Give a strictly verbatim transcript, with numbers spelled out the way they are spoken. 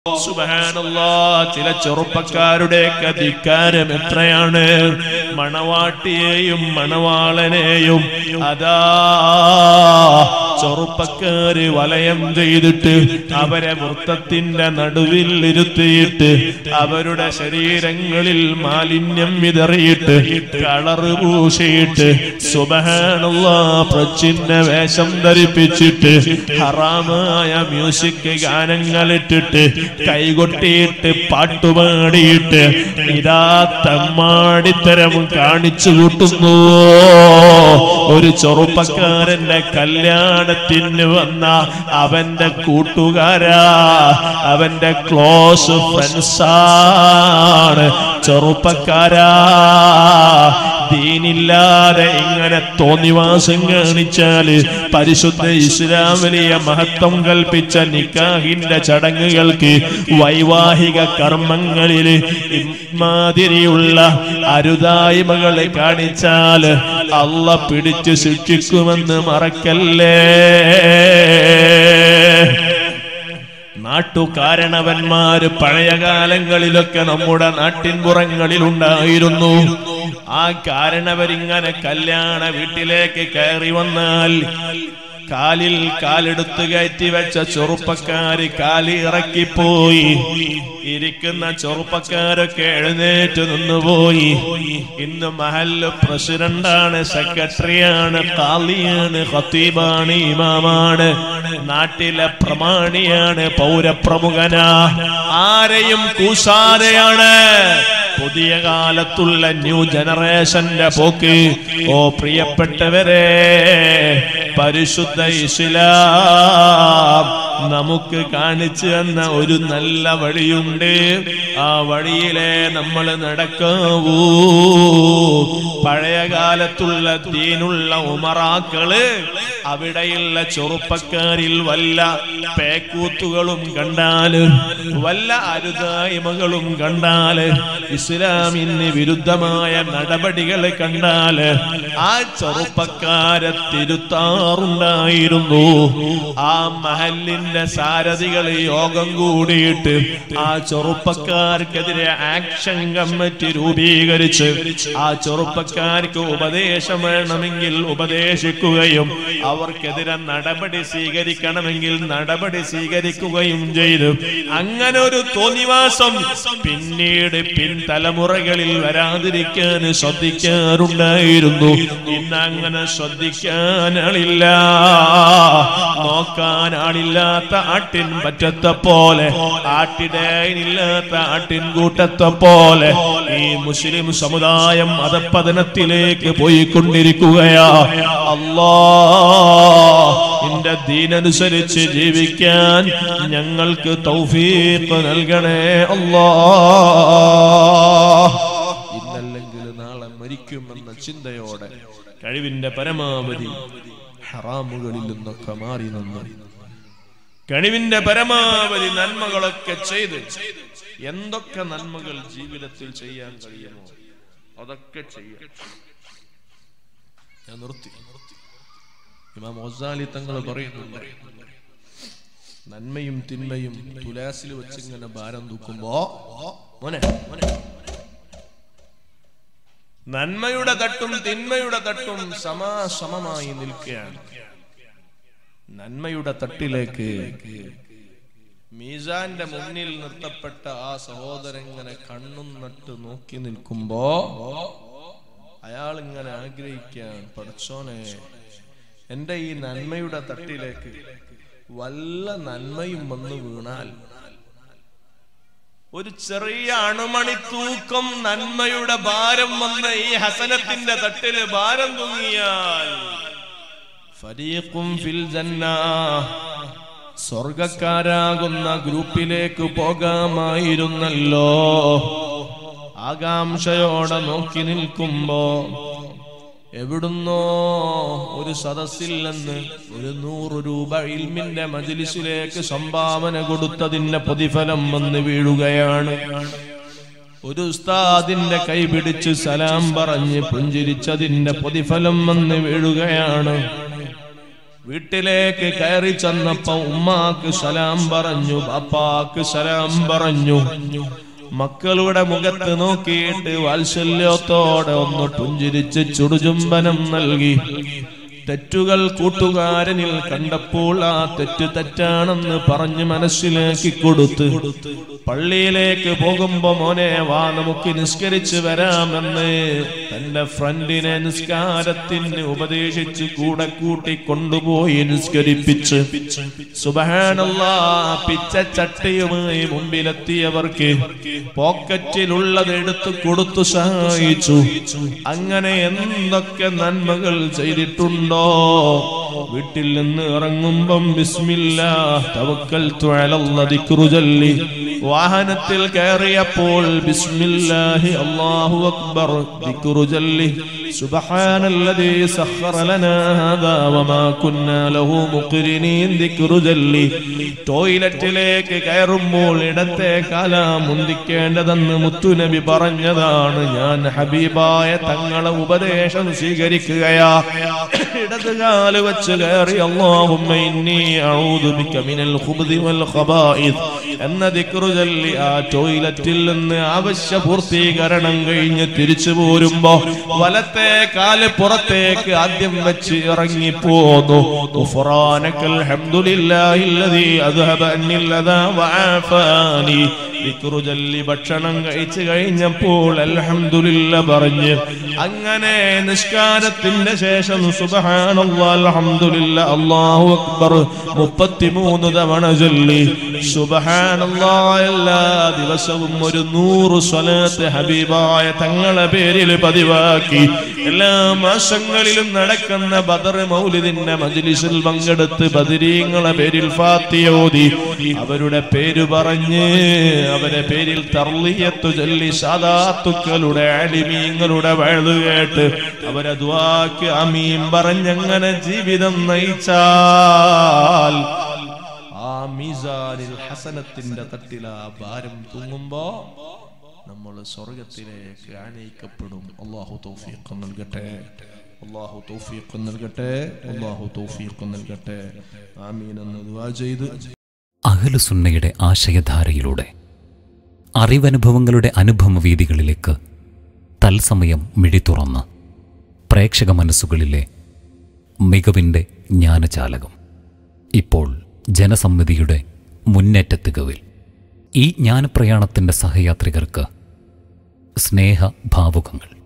സുബ്ഹാനല്ലാഹ്, ചില ചെറുപ്പക്കാരുടെയൊക്കെ ധിക്കാരം എത്രയാണ്. മണവാട്ടിയെയും മണവാളനെയും അതാ ചെറുപ്പക്കാര് വലയം ചെയ്തിട്ട് അവരെ വൃത്തത്തിന്റെ നടുവിൽ ഇരുത്തിയിട്ട് അവരുടെ ശരീരങ്ങളിൽ മാലിന്യം വിതറിയിട്ട് കളറ് പൂശിയിട്ട് സുബ്ഹാനല്ലാഹ് പ്രച്ഛന്ന വേഷം ധരിപ്പിച്ചിട്ട് ഹറാമായ മ്യൂസിക് ഗാനങ്ങളിട്ടിട്ട് കൈകൊട്ടിയിട്ട് പാട്ടുപാടിയിട്ട് ഇതാ തമ്മാടിത്തരം കാണിച്ചു കൂട്ടുന്നു. ഒരു ചെറുപ്പക്കാരന്റെ കല്യാണത്തിന് വന്ന അവന്റെ കൂട്ടുകാരാ, അവന്റെ ക്ലോസ് ഫ്രണ്ട്സാണ് ചെറുപ്പക്കാരാ. ദീനില്ലാതെ ഇങ്ങനെ തോന്നിവാസം കാണിച്ചാല് പരിശുദ്ധ ഇസ്ലാം വലിയ മഹത്വം കൽപ്പിച്ച നിക്കാഹിന്റെ ചടങ്ങുകൾക്ക് വൈവാഹിക കർമ്മങ്ങളില് ഇമാതിരിയുള്ള അരുതായ്മകളെ കാണിച്ചാല് അല്ലാഹ് പിടിച്ചു ശിക്ഷിക്കുമെന്ന് മറക്കല്ലേ. നാട്ടുകാരണവന്മാര് പഴയ കാലങ്ങളിലൊക്കെ നമ്മുടെ നാട്ടിൻപുറങ്ങളിൽ ഉണ്ടായിരുന്നു. ആ കാരണവരിങ്ങനെ കല്യാണ വീട്ടിലേക്ക് കയറി വന്നാൽ കാലിൽ കാലെടുത്ത് കയറ്റി വെച്ച ചെറുപ്പക്കാര് കാലി ഇറക്കിപ്പോയി. ഇരിക്കുന്ന ചെറുപ്പക്കാരൊക്കെ എഴുന്നേറ്റ് നിന്നുപോയി. ഇന്ന് മഹല്ല് പ്രസിഡന്റാണ്, സെക്രട്ടറിയാണ്, ഖാളിയാണ്, ഖത്തീബാണ്, ഇമാമാണ്, നാട്ടിലെ പ്രമാണിയാണ്, പൗരപ്രമുഖനാ. ആരെയും കൂസാതെയാണ് പുതിയ കാലത്തുള്ള ന്യൂ ജനറേഷന്റെ പോക്ക്. ഓ പ്രിയപ്പെട്ടവരെ, പരിശുദ്ധ ഇസ്ലാം നമുക്ക് കാണിച്ചു തന്ന ഒരു നല്ല വഴിയുണ്ട്. ആ വഴിയിലെ നമ്മൾ നടക്കാവൂ. പഴയ കാലത്തുള്ള ദീനുള്ള ഉമറാക്കള് അവിടെയുള്ള ചെറുപ്പക്കാരിൽ വല്ല പേക്കൂത്തുകളും കണ്ടാല്, വല്ല അരുതായ്മകളും കണ്ടാല്, ഇസ്ലാമിന് വിരുദ്ധമായ നടപടികൾ കണ്ടാല് ആ ചെറുപ്പക്കാരെ തിരുത്താറുണ്ടായിരുന്നു. ആ മഹല്ലിന്റെ സാരഥികൾ യോഗം കൂടിയിട്ട് ആ ചെറുപ്പക്കാർക്കെതിരെ ആക്ഷൻ കമ്മിറ്റി രൂപീകരിച്ച് ആ ചെറുപ്പക്കാർക്ക് ഉപദേശം വേണമെങ്കിൽ ഉപദേശിക്കുകയും അവർക്കെതിരെ നടപടി സ്വീകരിക്കണമെങ്കിൽ നടപടി സ്വീകരിക്കുകയും ചെയ്തു. അങ്ങനെ ഒരു തോന്നിവാസം പിന്നീട് പിൻതലമുറകളിൽ വരാതിരിക്കാൻ ശ്രദ്ധിക്കാറുണ്ടായിരുന്നു. ഇന്ന് അങ്ങനെ ശ്രദ്ധിക്കാനാളില്ല. നോക്കാൻ ആളില്ലാത്ത ആട്ടിൻ പറ്റത്തെ പോലെ, ആട്ടിടയില്ലാത്ത ആട്ടിൻ കൂട്ടത്തെ പോലെ ഈ മുസ്ലിം സമുദായം അധപ്പതനത്തിലേക്ക് പോയിക്കൊണ്ടിരിക്കുകയാ. അല്ലാഹ് നിന്റെ ദീനനുസരിച്ച് ജീവിക്കാൻ ഞങ്ങൾക്ക് തൗഫീഖ് നൽകണേ അല്ലാഹ്. ഇന്നല്ലെങ്കിൽ നാളെ മരിക്കുമെന്ന ചിന്തയോടെ കഴിവിന്റെ പരമാവധി ഹറാമുകളിൽ നിന്നൊക്കെ മാറി നിന്ന് കഴിവിന്റെ പരമാവധി നന്മകളൊക്കെ ചെയ്ത് എന്തൊക്കെ നന്മകൾ ജീവിതത്തിൽ ചെയ്യാൻ കഴിയുമോ അതൊക്കെ ചെയ്യാം. ഞാൻ നിർത്തി. ഇമാം ഗസാലി തങ്ങൾ പറയുന്നുണ്ട്, നന്മയും തിന്മയും തുലാസിൽ വെച്ചിങ്ങനെ ഭാരം തൂക്കുമ്പോ മോനെ നന്മയുടെ തട്ടും തിന്മയുടെ തട്ടും സമാസമമായി നിൽക്കുകയാണ്. നന്മയുടെ തട്ടിലേക്ക് മീസാന്റെ മുന്നിൽ നിർത്തപ്പെട്ട ആ സഹോദരൻ ഇങ്ങനെ കണ്ണും നട്ട് നോക്കി നിൽക്കുമ്പോ അയാൾ ഇങ്ങനെ ആഗ്രഹിക്കാൻ, പടച്ചോനെ എന്റെ ഈ നന്മയുടെ തട്ടിലേക്ക് വല്ല നന്മയും വന്ന് വീണാൽ, ഒരു ചെറിയ അണുമണി തൂക്കം നന്മയുടെ ഭാരം വന്ന് ഈ ഹസനത്തിന്റെ തട്ടില് ഭാരം തൂങ്ങിയാൽ ഫരീഖും ഫിൽ ജന്ന, സ്വർഗക്കാരാകുന്ന ഗ്രൂപ്പിലേക്ക് പോകാമായിരുന്നല്ലോ. ആകാംക്ഷയോടെ നോക്കി നിൽക്കുമ്പോ എവിടുന്നോ ഒരു സദസ്സിൽ നിന്ന് ഒരു നൂറ് രൂപ ഇൽമിന്റെ മജ്ലിസിലേക്ക് സംഭാവന കൊടുത്തതിന്റെ പ്രതിഫലം വന്ന് വീഴുകയാണ്. ഒരു ഉസ്താദിന്റെ കൈ പിടിച്ച് സലാം പറഞ്ഞ് പുഞ്ചിരിച്ചതിന്റെ പ്രതിഫലം വന്ന് വീഴുകയാണ്. വീട്ടിലേക്ക് കയറി ചെന്നപ്പോ ഉമ്മാക്ക് സലാം പറഞ്ഞു, ബാപ്പാക്ക് സലാം പറഞ്ഞു. മക്കളുടെ മുഖത്ത് നോക്കിയിട്ട് വാത്സല്യത്തോടെ ഒന്ന് പുഞ്ചിരിച്ച് ചുടുചുംബനം നൽകി. തെറ്റുകൾ കൂട്ടുകാരനിൽ കണ്ടപ്പോൾ ആ തെറ്റ് തെറ്റാണെന്ന് പറഞ്ഞ് മനസ്സിലാക്കി കൊടുത്ത് പള്ളിയിലേക്ക് പോകുമ്പോ മോനെ വാ നമുക്ക് നിസ്കരിച്ച് വരാമെന്ന് തന്റെ ഫ്രണ്ടിനെ നിസ്കാരത്തിന് ഉപദേശിച്ച് കൂടെ കൂട്ടി കൊണ്ടുപോയി നിസ്കരിപ്പിച്ച് സുബ്ഹാനല്ലാഹ് പിച്ചച്ചട്ടിയുമായി മുമ്പിലെത്തിയവർക്ക് പോക്കറ്റിലുള്ളത് എടുത്ത് കൊടുത്തു സഹായിച്ചു. അങ്ങനെ എന്തൊക്കെ നന്മകൾ ചെയ്തിട്ടുണ്ടോ. വീട്ടിൽ നിന്ന് ഇറങ്ങുമ്പം ബിസ്മില്ലാഹ് തവക്കൽതു അലല്ലാഹ് ദിക്റു ചൊല്ലി, വാഹനത്തിൽ കയറിയപ്പോൾ ബിസ്മില്ലാഹി അല്ലാഹു അക്ബർ ദിക്റു ചൊല്ലി, സുബ്ഹാനല്ലദീ സഖറ ലനാ ഹാദാ വമാ കുന്നാ ലഹു മുഖ്രിനീൻ ദിക്റു ചൊല്ലി. ടോയ്ലറ്റിലേക്ക് കയറുമ്പോൾ ഇടത്തെ കാല മുന്തിക്കേണ്ടതെന്ന് മുത്തുനബി പറഞ്ഞതാണ്. ഞാൻ ഹബീബായ തങ്ങളെ ഉപദേശം സ്വീകരിക്കുകയാ. ഇടത് കാല് വെച്ച് കയറി അല്ലാഹുമ്മ ഇന്നി അഊദു ബിക മിനൽ ഖുബ്ദി വൽ ഖബായിസ് എന്ന ദിക്റു ചൊല്ലി ആ ടോയ്ലറ്റിൽ നിന്ന് ആവശ്യ പൂർത്തീകരണം കഴിഞ്ഞ് തിരിച്ചു പോരുമ്പോ വലത്തെ കാല് പുറത്തേക്ക് ആദ്യം വെച്ച് ഇറങ്ങിപ്പോന്നു. ഗുഫ്റാനകൽ ഹംദുലില്ലാഹില്ലദീ അദ്ഹബ അന്നിൽ അദാ വആഫാനി. ദിക്റു ചൊല്ലി ഭക്ഷണം കഴിച്ചു കഴിഞ്ഞപ്പോൾ അൽഹംദുലില്ലാ പറഞ്ഞ് അങ്ങനെ നിസ്കാരത്തിന്റെ ശേഷം സുബ്ഹാനല്ലാഹ് അൽഹംദുലില്ലാ അല്ലാഹു അക്ബർ മുപ്പത്തിമൂന്ന് തവണ ചൊല്ലി. സുബ്ഹാനല്ലാഹ് എല്ലാ ദിവസവും ഒരു നൂറ് സ്വലാത്ത് ഹബീബായ തങ്ങളെ പേരിൽ പതിവാക്കി. എല്ലാ മാസങ്ങളിലും നടക്കുന്ന ബദർ മൗലിദിന്റെ മജ്ലിസിൽ പങ്കെടുത്ത് ബദരീങ്ങളെ പേരിൽ ഫാത്തിഹ ഓതി അവരുടെ പേര് പറഞ്ഞ് അവരെ പേരിൽ തർളിയത്ത് ചൊല്ലി സാദാത്തുക്കളുടെ ആലിമീങ്ങളുടെ വഅദ് കേട്ട് അവരെ ദുആക്ക് ആമീൻ പറഞ്ഞങ്ങനെ ജീവിതം നയിച്ചാൽ ആ മീസാനിൽ ഹസനത്തിന്റെ തട്ടിലാ ഭാരം തൂങ്ങുമ്പോ നമ്മൾ സ്വർഗത്തിലേക്ക് ആനയിക്കപ്പെടും. അല്ലാഹു തൗഫീഖ് നൽകട്ടെ, അല്ലാഹു തൗഫീഖ് നൽകട്ടെ, അല്ലാഹു തൗഫീഖ് നൽകട്ടെ. ആമീൻ എന്ന് ദുആ ചെയ്തു അഹ്ലുസുന്നയുടെ ആശയധാരയിലൂടെ അറിവനുഭവങ്ങളുടെ അനുഭവവീതികളിലേക്ക് തത്സമയം മിഴി തുറന്ന് പ്രേക്ഷക മനസ്സുകളിലെ മികവിൻ്റെ ജ്ഞാനചാലകം ഇപ്പോൾ ജനസമ്മതിയുടെ മുന്നേറ്റത്തികവിൽ. ഈ ജ്ഞാനപ്രയാണത്തിൻ്റെ സഹയാത്രികർക്ക് സ്നേഹഭാവുകങ്ങൾ.